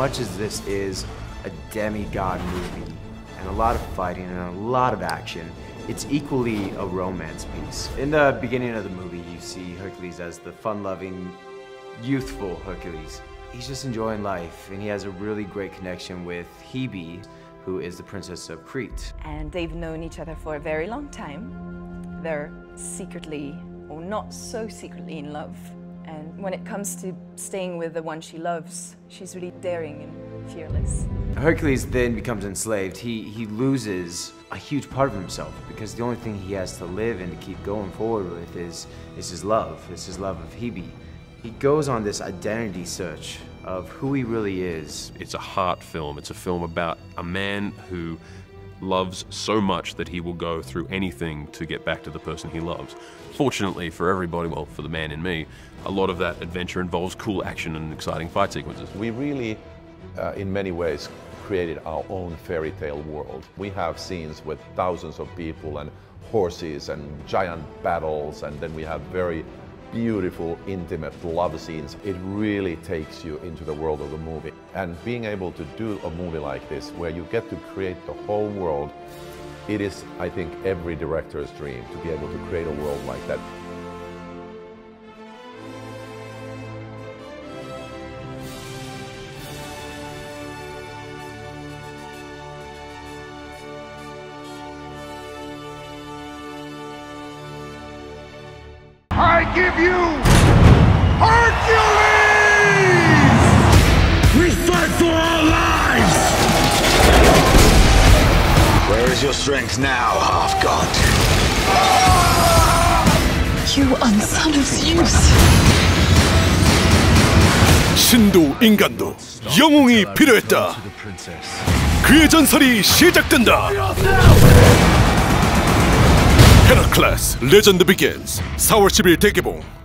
much as this is a demigod movie, and a lot of fighting and a lot of action, it's equally a romance piece. In the beginning of the movie, you see Hercules as the fun-loving, youthful Hercules. He's just enjoying life, and he has a really great connection with Hebe, who is the princess of Crete. And they've known each other for a very long time. They're secretly, or not so secretly, in love. And when it comes to staying with the one she loves, she's really daring and fearless. Hercules then becomes enslaved. He loses a huge part of himself because the only thing he has to live and to keep going forward with is his love. It's his love of Hebe. He goes on this identity search of who he really is. It's a heart film. It's a film about a man who loves so much that he will go through anything to get back to the person he loves. Fortunately for everybody, well, for the man in me, a lot of that adventure involves cool action and exciting fight sequences. We really, in many ways, created our own fairy tale world. We have scenes with thousands of people and horses and giant battles, and then we have very beautiful, intimate love scenes. It really takes you into the world of the movie. And being able to do a movie like this, where you get to create the whole world, it is, I think, every director's dream to be able to create a world like that. I give you Hercules! We fight for our lives! Where is your strength now, half-god? You unson of Zeus! 신도 인간도 영웅이 필요했다. 그의 전설이 시작된다. 헤라클레스 레전드 비긴즈 4월 10일 대개봉.